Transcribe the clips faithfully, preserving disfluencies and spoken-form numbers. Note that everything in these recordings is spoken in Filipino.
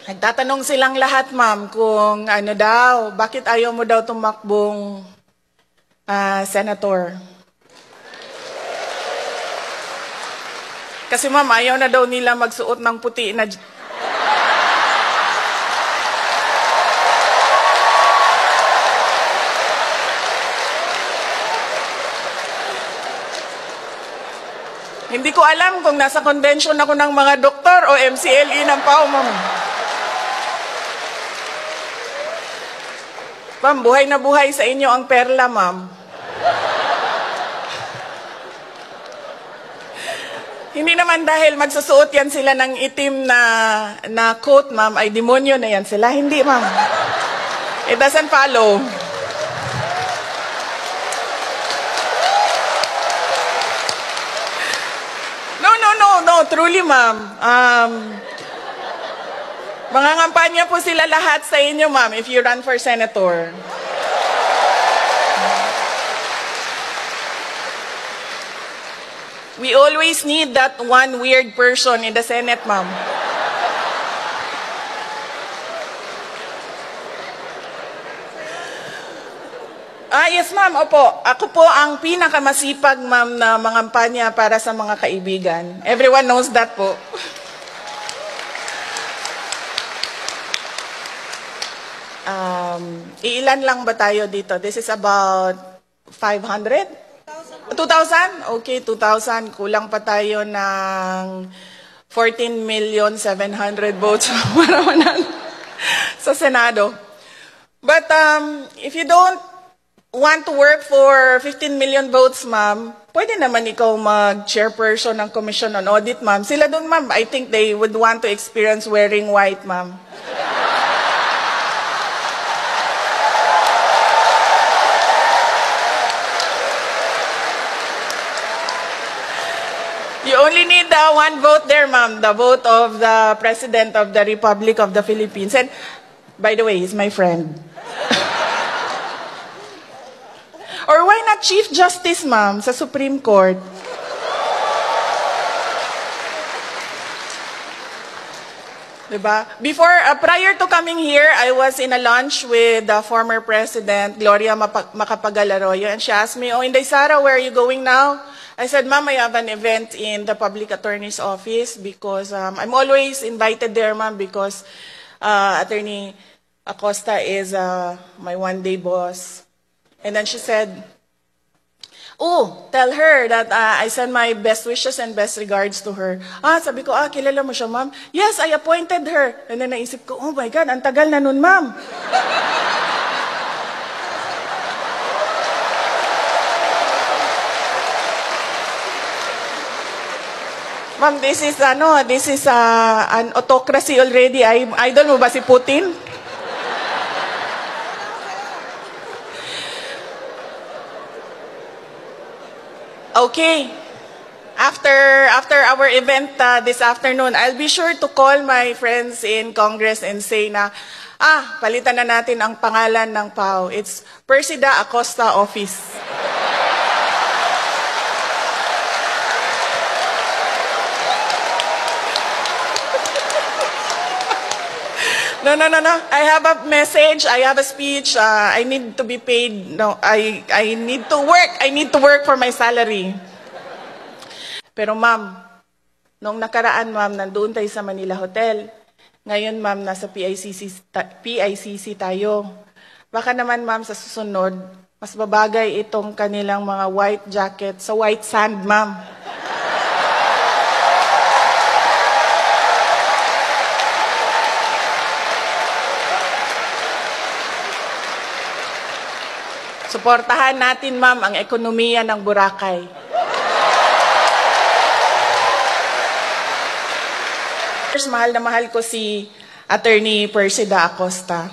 Nagtatanong silang lahat, ma'am, kung ano daw, bakit ayaw mo daw tumakbong uh, senator? Kasi ma'am, ayaw na daw nila magsuot ng puti na... Hindi ko alam kung nasa convention ako ng mga doktor o M C L E ng P A O, ma'am. Ma'am, buhay na buhay sa inyo ang perla, ma'am. Hindi naman dahil magsusuot yan sila ng itim na, na coat, ma'am, ay demonyo na yan sila. Hindi, ma'am. It doesn't follow. No, no, no, no. Truly, ma'am. Um, mangangampanya po sila lahat sa inyo, ma'am, if you run for senator. We always need that one weird person in the Senate, ma'am. Ah, yes, ma'am. Opo. Ako po ang pinakamasipag, ma'am, na mangampanya para sa mga kaibigan. Everyone knows that po. Um, iilan lang ba tayo dito? This is about five hundred? two thousand? Okay, two thousand. Kulang pa tayo ng fourteen million seven hundred votes para manalo sa Senado. But um, if you don't want to work for fifteen million votes, ma'am, pwede naman ikaw mag-chairperson ng Commission on Audit, ma'am. Sila doon, ma'am, I think they would want to experience wearing white, ma'am. You only need uh, one vote there, ma'am, the vote of the President of the Republic of the Philippines. And, by the way, he's my friend. Or why not Chief Justice, ma'am, sa Supreme Court? Diba? Before, uh, prior to coming here, I was in a lunch with the former President, Gloria Macapagal-Arroyo, and she asked me, oh, Inday Sara, where are you going now? I said, ma'am, I have an event in the public attorney's office because um, I'm always invited there, ma'am, because uh, Attorney Acosta is uh, my one-day boss. And then she said, oh, tell her that uh, I send my best wishes and best regards to her. Ah, sabi ko, ah, kilala mo siya, ma'am? Yes, I appointed her. And then naisip ko, oh my God, ang tagal na nun, ma'am. Ma'am, this is ano, this is uh, an autocracy already. I, idol mo ba si Putin? Okay. After after our event uh, this afternoon, I'll be sure to call my friends in Congress and say na, ah, palitan na natin ang pangalan ng P A O. It's Persida Acosta Office. No, no, no, no. I have a message. I have a speech. Uh, I need to be paid. No, I, I need to work. I need to work for my salary. Pero ma'am, nung nakaraan, ma'am, nandoon tayo sa Manila Hotel. Ngayon, ma'am, nasa P I C C, P I C C tayo. Baka naman, ma'am, sa susunod, mas babagay itong kanilang mga white jacket sa white sand, ma'am. Suportahan natin, ma'am, ang ekonomiya ng Boracay. First, mahal na mahal ko si Attorney Persida Acosta.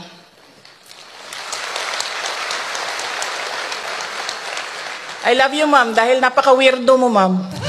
I love you, ma'am, dahil napaka-weirdo mo, ma'am.